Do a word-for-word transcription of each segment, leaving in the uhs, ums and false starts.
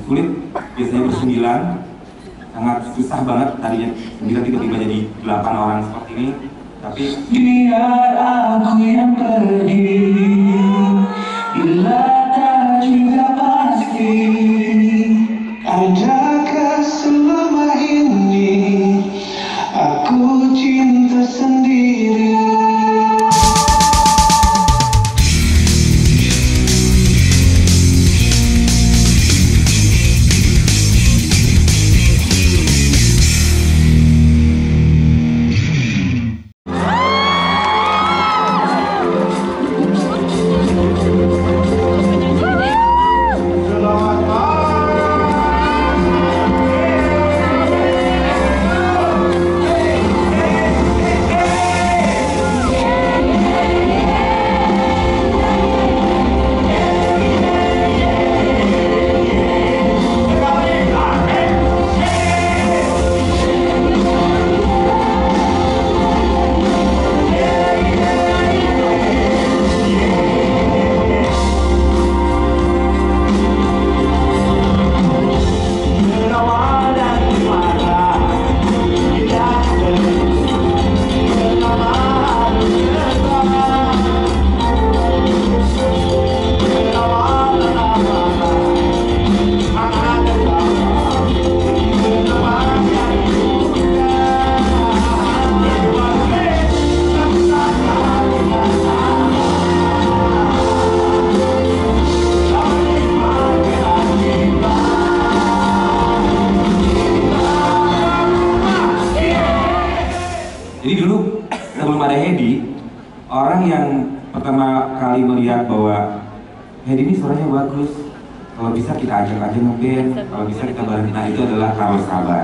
sulit, biasanya bersembilan, sangat susah banget tadinya sembilan tiba-tiba jadi delapan orang seperti ini. Tapi biar aku yang pergi, bila tak juga pasti adakah selama ini aku cinta sendiri. Jadi dulu sebelum ada Hedi, orang yang pertama kali melihat bahwa Hedi ini suaranya bagus, kalau bisa kita ajak aja ngeband, kalau bisa kita bareng, nah itu adalah Carlo Sabar.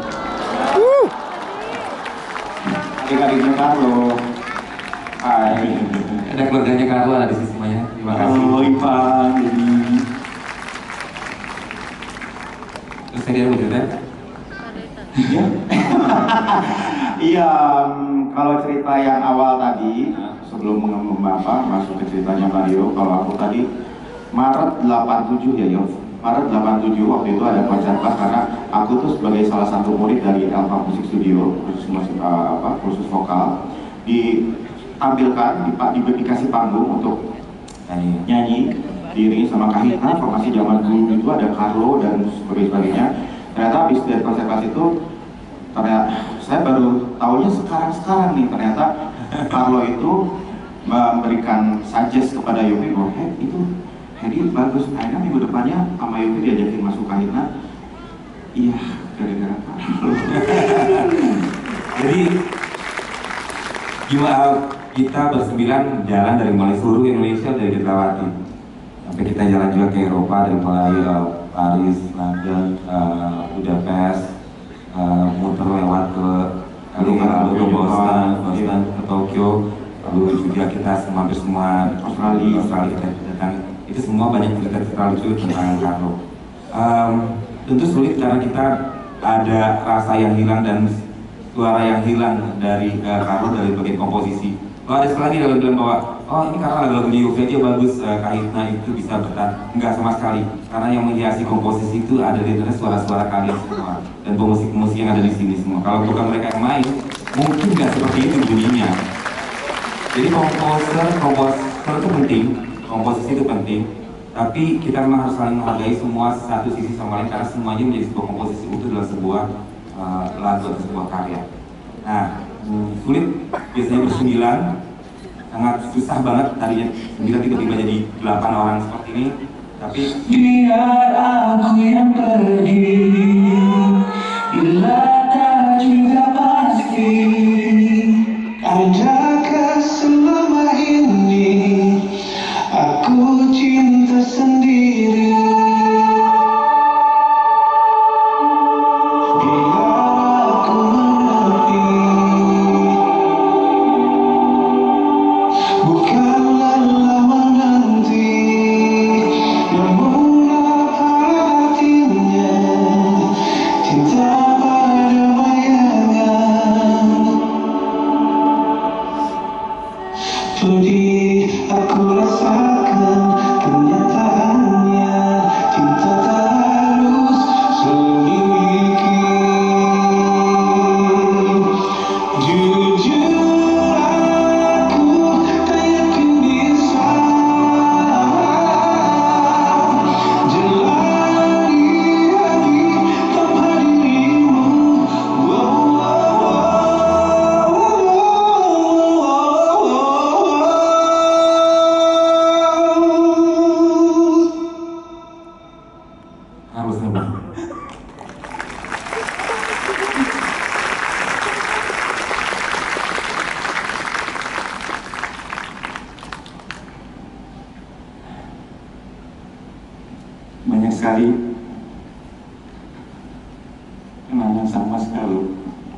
Adik-adiknya Carlo, hai, ada keluarganya Carlo ada di sisi semuanya. Terima kasih. Halo Ivan, Dedi. Terus saya dia mau cerita? Iya. Iya, kalau cerita yang awal tadi, sebelum apa, masuk ke ceritanya Mario, kalau aku tadi Maret delapan tujuh ya, Yov. Maret delapan tujuh waktu itu ada konser kelas karena aku tuh sebagai salah satu murid dari Alpha Music Studio, khusus musik uh, apa, khusus vokal, ditampilkan, di, dikasih panggung untuk nyanyi, nyanyi diiringi sama Kahitna, formasi zaman dulu itu ada Carlo dan sebagainya. Ternyata habis dari konser kelas itu, ternyata saya baru tahunya sekarang-sekarang nih, ternyata Carlo itu memberikan suggest kepada Yofi bahwa hey, itu Hedi bagus, akhirnya minggu depannya sama Yofi diajakin masuk Kahitna. Iya, gara-gara Carlo. Jadi gimana kita bersembilan jalan dari mulai seluruh Indonesia, dari Ketrawati sampai kita jalan juga ke Eropa, dari mulai uh, Paris, London, uh, Budapest, uh, muter lewat ke lalu ke Boston, Boston ke Tokyo, lalu juga kita hampir semua Australia, Australia kita datang. Itu semua banyak cerita-cerita lucu tentang Carlo. Um, tentu sulit karena kita ada rasa yang hilang dan suara yang hilang dari uh, Carlo dari bagian komposisi. Kalau ada sekali dalam bilang bahwa oh ini karena lagu-lagunya Yofi aja bagus, uh, Kahitna itu bisa bertahan. Enggak sama sekali, karena yang menghiasi komposisi itu ada di dalam suara-suara kalian semua dan pemusik-pemusik yang ada di sini semua. Kalau bukan mereka yang main, mungkin nggak seperti itu bunyinya. Jadi komposer, komposer itu penting, komposisi itu penting, tapi kita memang harus saling menghargai semua satu sisi sama lain karena semuanya menjadi sebuah komposisi utuh dalam sebuah uh, lagu atau sebuah karya. Nah, sulit, biasanya bersembilan, sangat susah banget tadinya sembilan tiba-tiba jadi delapan orang seperti ini. Tapi biar aku yang pergi, bila tak juga pasti adakah selama ini aku cinta sendiri. Bukanlah lama nanti, namun apa Harus nembak. Banyak sekali kenangan sama sekali.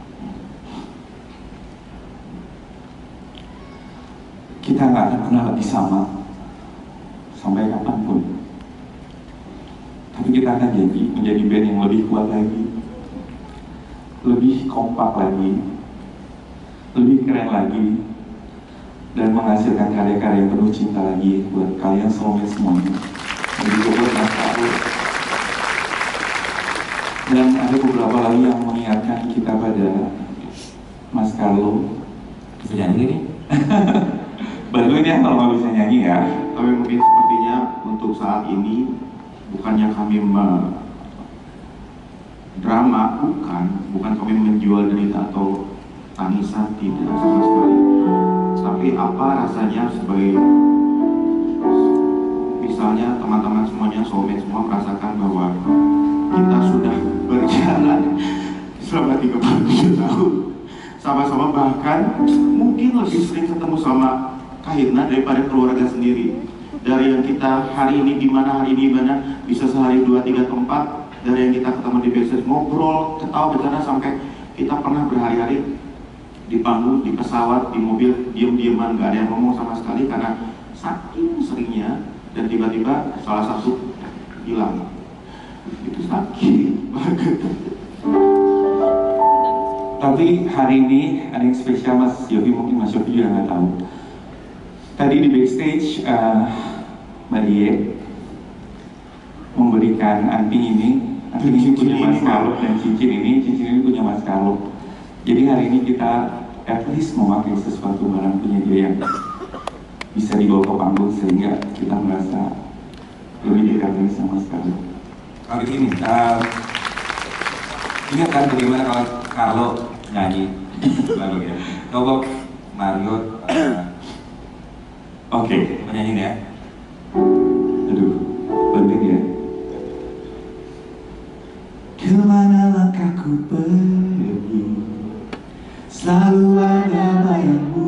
Kita nggak akan pernah lebih sama sampai kapanpun. Tapi kita akan jadi menjadi band yang lebih kuat lagi, lebih kompak lagi, lebih keren lagi, dan menghasilkan karya-karya yang penuh cinta lagi buat kalian soulmate semuanya. Jadi buat Mas Carlo. Dan ada beberapa lagi yang mengingatkan kita pada Mas Carlo. Bisa nyanyi nih? Bantuin ya kalau nggak bisa nyanyi ya. Tapi mungkin sepertinya untuk saat ini bukannya kami drama, bukan, bukan kami menjual derita atau tangisan, tidak sama sekali. Tapi apa rasanya sebagai misalnya teman-teman semuanya, soulmate semua merasakan bahwa kita sudah berjalan selama tiga puluh tujuh tahun sama-sama, bahkan mungkin lebih sering ketemu sama Kahitna daripada keluarga sendiri. Dari yang kita hari ini di mana, hari ini di mana, bisa sehari dua tiga tempat. Dari yang kita ketemu di backstage, ngobrol, ketawa, bercanda, sampai kita pernah berhari-hari di panggung, di pesawat, di mobil, diem-dieman, gak ada yang ngomong sama sekali karena saking seringnya. Dan tiba-tiba salah satu hilang. Itu sakit banget. Tapi hari ini ada yang spesial, Mas Yofi, mungkin Mas Yofi juga nggak tahu. Tadi di backstage, uh, Mbak Die memberikan anting ini. Anting ini punya Mas Carlo, dan cincin ini, cincin ini punya Mas Carlo. Jadi hari ini kita at least memakai sesuatu barang punya dia yang bisa dibawa ke panggung sehingga kita merasa lebih dekat lagi sama Mas Carlo. Kalau begini, uh, ingat kan bagaimana kalau Carlo nyanyi lagu ya? Coba Mario uh, Oke, okay. menyanyi ya. Aduh, bantuin ya. Kemana langkahku pergi, selalu ada bayangmu.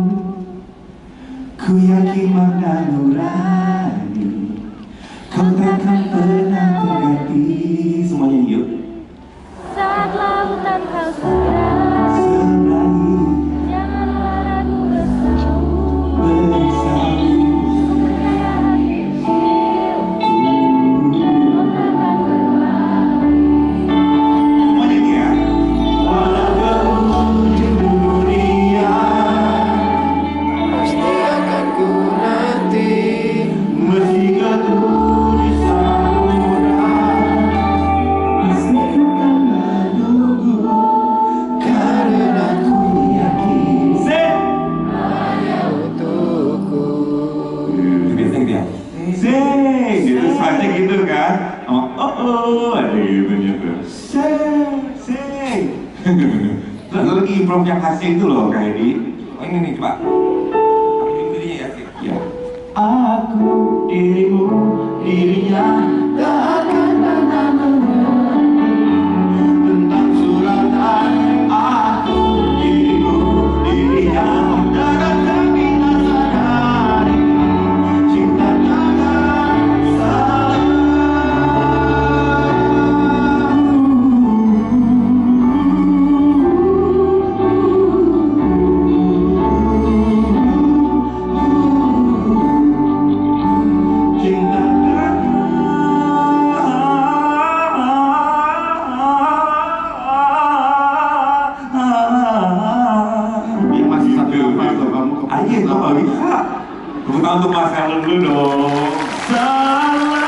Ku yakin makna nurani, kau takkan pernah terganti. Semuanya yuk. Saat lautan kau seberang, Seberangi janganlah ragu bersama. bersama. Percaya hati kecilku, kau takkan berbalik. Semuanya nih ya. Walau berujung dunia, Pasti akan ku nanti. meski jatuh di samudra, pasti ku akan menunggu, karena ku yakin. Zek, Hanya untukku. Itu biasanya gitu ya. zek, gitu saja gitu kan? Oh, oh, oh, ada gitu gitu. Zek, zek. Lalu lagi improv yang khasnya itu loh, kayak di. Oh ini nih coba. Aku dirinya ya sih. Ya. Aku, dirimu, dirinya tak akan pernah mengerti tentang suratan. Aku, dirimu, dirinya dan kami tak sadari cinta takkan salah. Cinta Dia masih satu nafas loh, kamu Ayo, kok nggak bisa? Tepuk tangan untuk Mas Carlo dulu dong. Salah.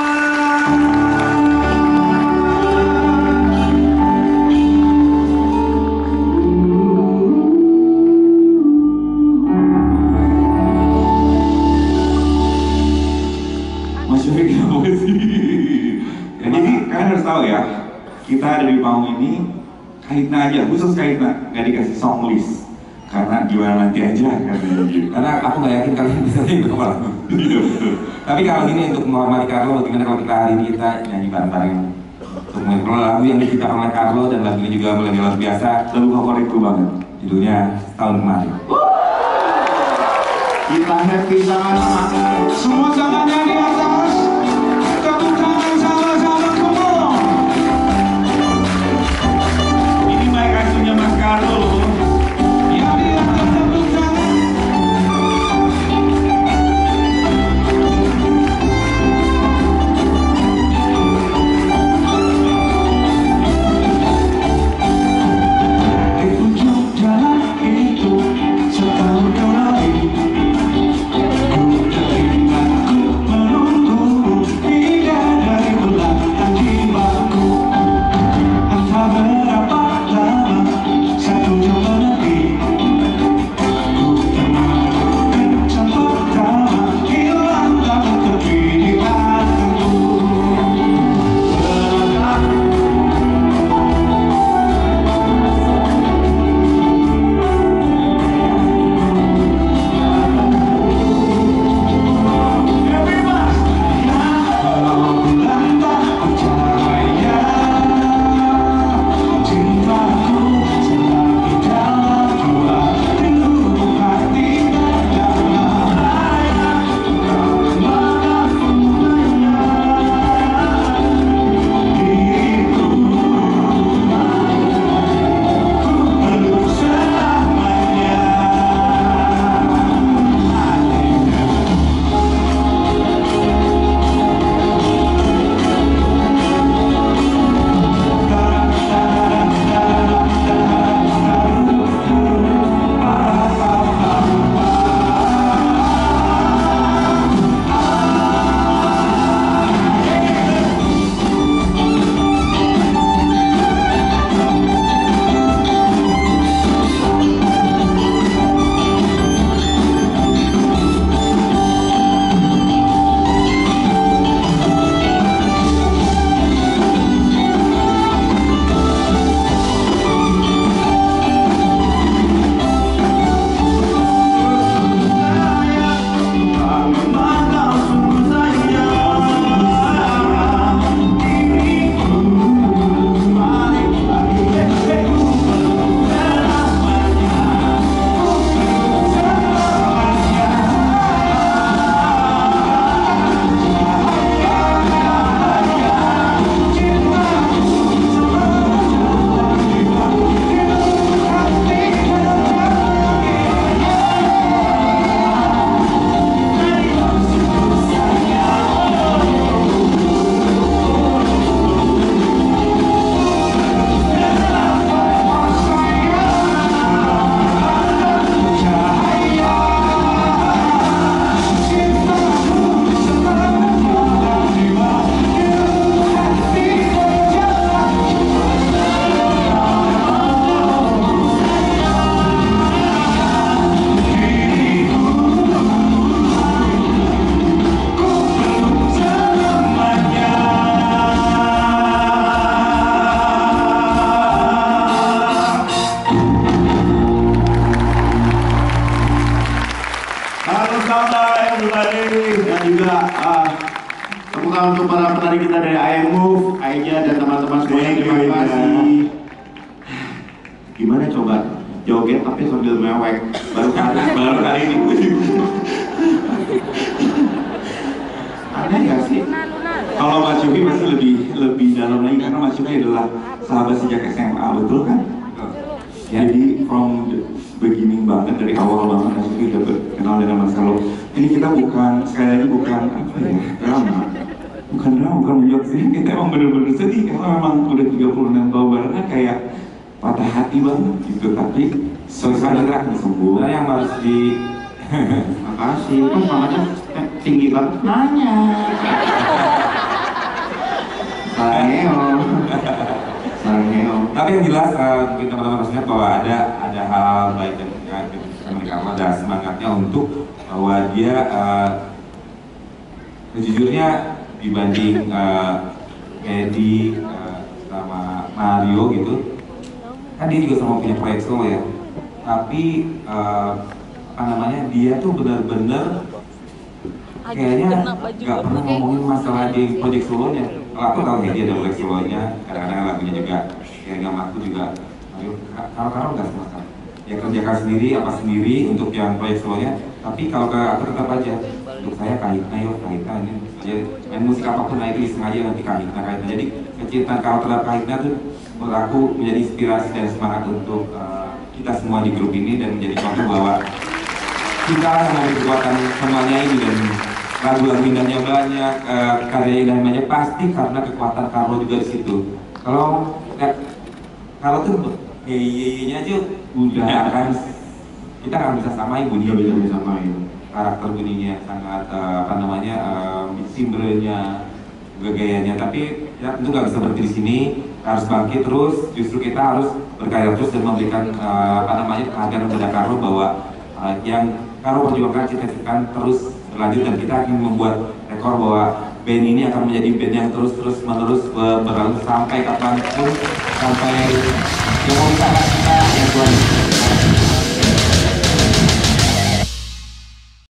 Mas Yofi kenapa sih? Ya, jadi kalian harus tahu ya, kita ada di panggung ini, Kahitna aja, khusus Kahitna, nggak dikasih song list. Karena gimana nanti aja katanya gitu. Karena aku nggak yakin kalian bisa nyanyi berapa lagu. Iya betul. Tapi kalau gini untuk menghormati Carlo, bagaimana kalau kita hari ini kita nyanyi bareng-bareng untuk mengenal lagu yang diciptakan oleh Carlo dan lagu ini juga mulai luar biasa. Lagu favoritku banget. Judulnya Setahun Kemarin. Kita happy sama-sama. Semua tangannya di atas. Tepuk tangan sama-sama, come on. Ini mic asuhnya Mas Carlo. Yang di atas tepuk tangan. Di ujung jalan itu setahun kembali. Dan juga uh, tepuk tangan untuk para penari kita dari I M Move, Aija dan teman-teman semuanya. Terima kasih. Gimana coba joget tapi sambil mewek? Baru kali baru kali ini. Aneh nggak sih? Kalau Mas Yogi masih lebih lebih dalam lagi karena Mas Yogi adalah sahabat sejak S M A, betul kan? Ya. Jadi from the beginning banget, dari awal banget Mas Yogi udah kenal dengan Mas Carlo. Ini kita bukan, sekali lagi bukan apa ya, drama. Bukan drama, bukan menjawab sih. Kita emang bener-bener sedih karena memang udah tiga puluh enam tahun barengan kayak patah hati banget gitu. Tapi Sosial gerak sembuh. Nah, yang harus di makasih, kan semangatnya tinggi banget. Nanya. Sarangeo. Sarangeo. Tapi yang jelas, uh, mungkin teman-teman harus ingat bahwa ada ada hal baik dan negatif. Karena ada semangatnya untuk bahwa dia uh, sejujurnya dibanding uh, Eddie uh, sama Mario gitu, kan dia juga sama punya proyek solo ya. Tapi uh, apa namanya, dia tuh benar-benar kayaknya nggak pernah ngomongin masalah di project solonya. Kalau aku tahu ya dia ada project solonya, kadang-kadang lagunya juga kayak gak aku juga. Ayo, kalau-kalau nggak sama sekali. Ya kerjakan sendiri apa sendiri untuk yang project solonya. Tapi kalau ke aku tetap aja untuk saya kahitna yuk kahitna ini saya main musik apapun nah itu sengaja nanti kahitna kahitna. Jadi kecintaan kalau terhadap kahitna tuh menurut aku menjadi inspirasi dan semangat untuk uh, kita semua di grup ini dan menjadi contoh bahwa kita sama kekuatan semuanya ini dan lagu-lagu indahnya banyak, uh, karya indahnya banyak pasti karena kekuatan Carlo juga di situ. Kalau ya, kalau tuh ye-ye-nya aja udah akan kita nggak bisa samain bunyi, Nggak bisa disamain. karakter bunyinya sangat uh, apa namanya uh, timbrenya, juga gayanya. Tapi ya tentu nggak bisa berhenti di sini, harus bangkit terus. Justru kita harus berkarya terus dan memberikan uh, apa namanya penghargaan kepada Carlo bahwa uh, yang Carlo perjuangkan cita-citakan terus berlanjut dan kita ingin membuat rekor bahwa band ini akan menjadi band yang terus-terus menerus ber berlalu sampai kapanpun, sampai yang mau kita kita yang Tuhan.